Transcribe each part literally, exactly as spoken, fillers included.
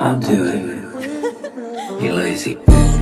I'll do it. You lazy.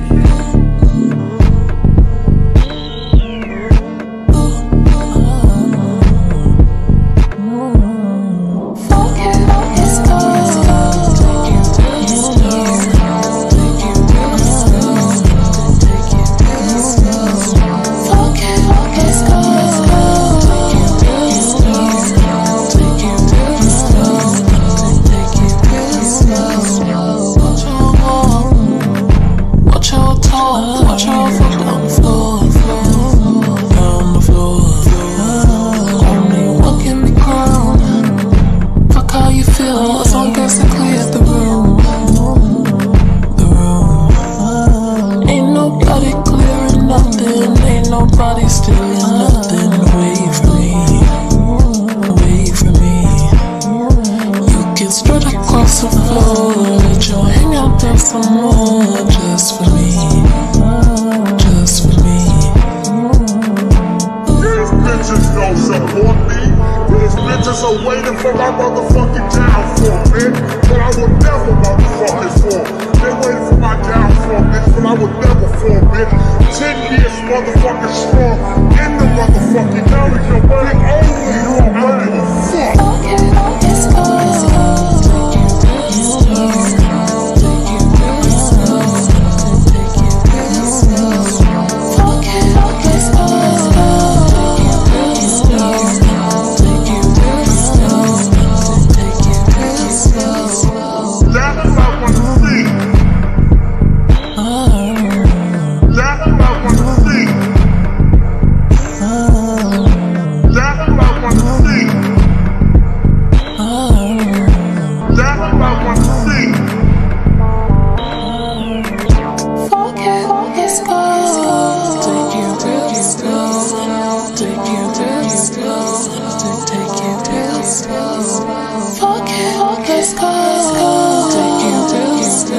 Watch out for down the floor, down the floor. Only walking the ground. Fuck how you feel, as long as I clear the room. The room. Ain't nobody clearing nothing. Ain't nobody stealing nothing away from me. Away from me. You can strut across the floor, let your hang out there some more, just for me. Just for me. These bitches don't support me. These bitches are waiting for my motherfucking downfall, bitch. But I will never motherfucking fall. They waiting for my downfall, bitch, but I will never fall, bitch. Ten years motherfucking strong in the motherfucking now we can work over you. I don't give a fuck. Let's go.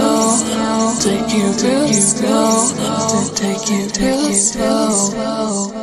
Take you to the snow, take you to the snow.